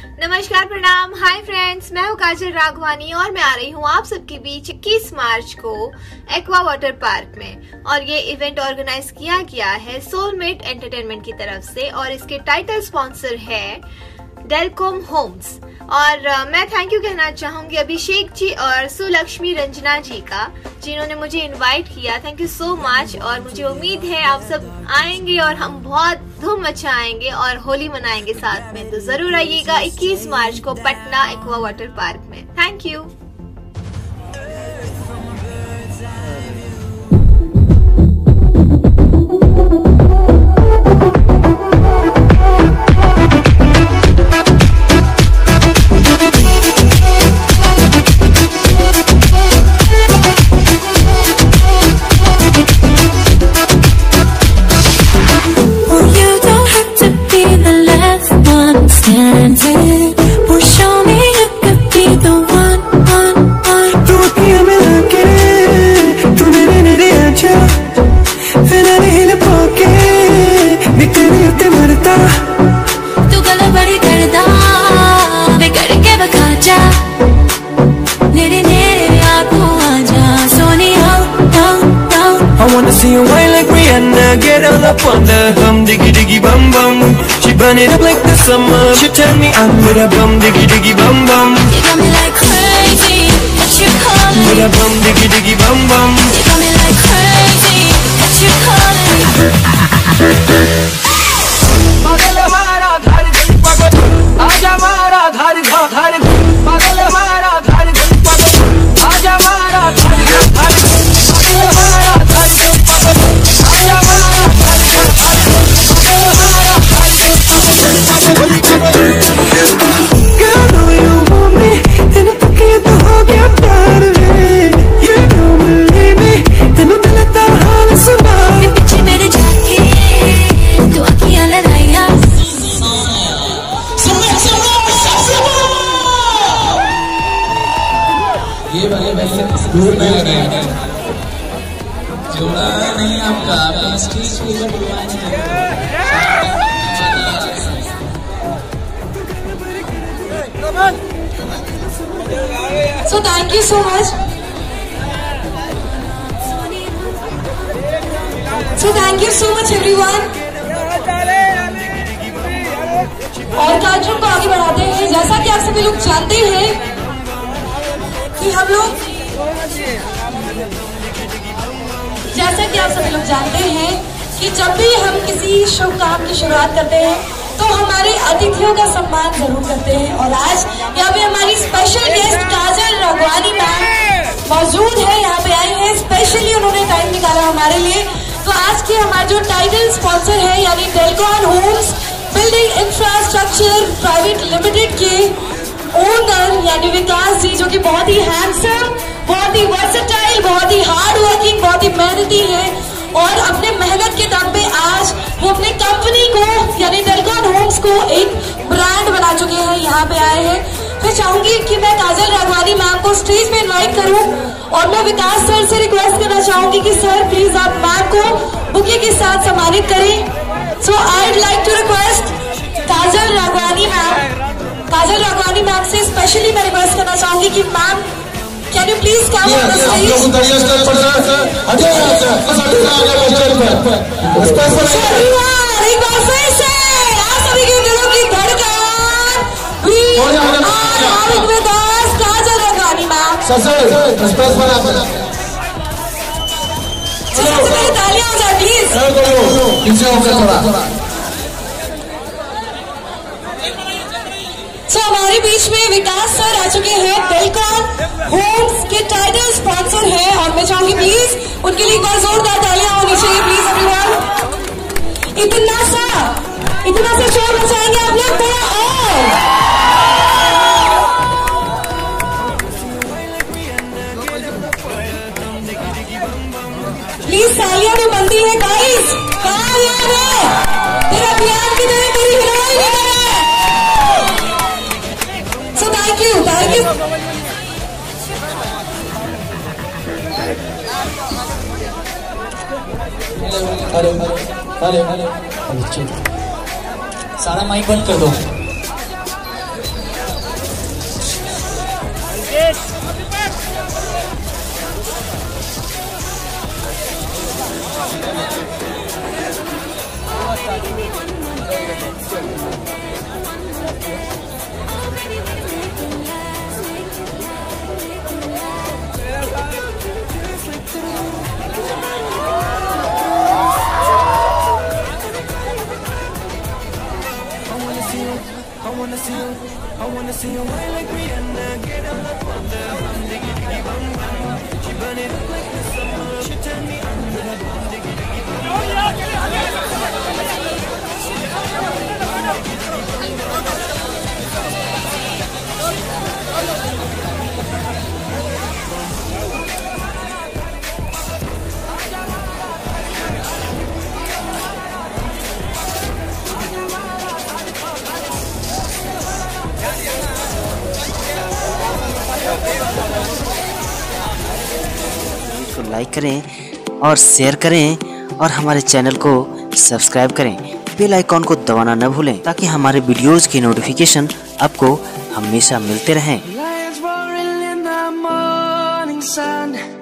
नमस्कार, प्रणाम, hi friends, मैं हूँ काजल राघवानी और मैं आ रही हूँ आप सबके बीच 21 मार्च को एक्वा वाटर पार्क में। और ये इवेंट ऑर्गेनाइज किया गया है सोलमेट एंटरटेनमेंट की तरफ से और इसके टाइटल स्पॉन्सर है डेलकॉम होम्स। और मैं थैंक यू कहना चाहूंगी अभिषेक जी और सुलक्ष्मी रंजना जी का, जिन्होंने मुझे इनवाइट किया। Thank you so much. और मुझे उम्मीद है आप सब आएंगे और हम बहुत धूम मचाएंगे और होली मनाएंगे साथ में। तो जरूर आइएगा 21 मार्च को पटना एक्वा वाटर पार्क में। Thank you. See you wine like Rihanna, get all up on the hum, diggy diggy bum bum. She burn it up like the summer. She tell me I'm with a bum, diggy diggy bum bum. You got me like crazy, what you calling me? With a bum, diggy diggy bum bum. You got me like crazy, what you calling me? पागल हमारा धार दिल पागल, आजा हमारा धार धार। पागल हमारा धार दिल पागल, आजा हमारा धार धार। पागल हमारा धार दिल पागल, आजा हमारा धार धार। पागल हमारा धार दिल पागल। Girl, know you want me, तेरे पक्के तो हो गया प्यार में। You don't believe me, तेनू दिल दा हाल सुना। पीछे मेरे जाके तू अखियां लगाया। ये वाले भैया दूर में लगे हैं, जोड़ा नहीं आपका, आपका स्टेज पे बुलवाना है। So thank you so much. So thank you so much everyone. और कार्यक्रम को आगे बढ़ाते हैं। जैसा कि आप सभी लोग जानते हैं कि हम लोग जब भी हम किसी शुभ काम की शुरुआत करते हैं तो हमारे अतिथियों का सम्मान जरूर करते हैं। और आज यहाँ पे हमारी special guest Kajal Raghwani ma'am मौजूद है, यहाँ पे आई हैं, स्पेशली उन्होंने टाइम निकाला हमारे लिए। तो आज के हमारे जो टाइटल स्पॉन्सर है यानी Delcon homes building infrastructure private limited के ओनर यानी विकास जी, जो कि बहुत ही हैंडसम, बहुत ही वर्सेटाइल, बहुत ही हार्ड वर्किंग, बहुत ही मेहनती है और अपने मेहनत के दम पे आज वो अपने कंपनी को यानी डेलकॉन होम्स को एक ब्रांड बना चुके हैं, यहाँ पे आए हैं। मैं चाहूंगी कि मैं काजल राघवानी मैम को स्टेज पे इनवाइट करूं और मैं विकास सर से रिक्वेस्ट करना चाहूंगी कि सर प्लीज आप मैम को बुके के साथ सम्मानित करें। So I would like to request Kajal Raghwani ma'am से स्पेशली मैं रिक्वेस्ट करना चाहूंगी कि ma'am can you please come on the stage. एक बार फिर से आप सभी के दिलों की धड़कन विकास काजल राघवानी मैम। तालियां हो जाए प्लीज। तो हमारे बीच में विकास सर आ चुके हैं, डेलकॉन होम्स के टाइटल स्पॉन्सर हैं और मैं चाहूंगी प्लीज उनके लिए एक बार जोरदार तालियां होनी चाहिए प्लीज एवरीवन। इतना सा शोर मचाएंगे आप लोग थोड़ा और। प्लीज तालियां तो बनती है गाइस, कहाँ याद है तेरा प्यार की तरह तेरी हिरोइन की तरह। So thank you. सारा माइक बंद कर दो। I wanna see you wine like Rihanna. Get on the thunder, bum diggy diggy bum bum. She burn it up like the summer. She turn me on with a bum diggy diggy bum को like करें और share करें और हमारे channel को subscribe करें। Bell icon को दबाना न भूलें ताकि हमारे वीडियोस की नोटिफिकेशन आपको हमेशा मिलते रहें। Lions roaring in the morning sun.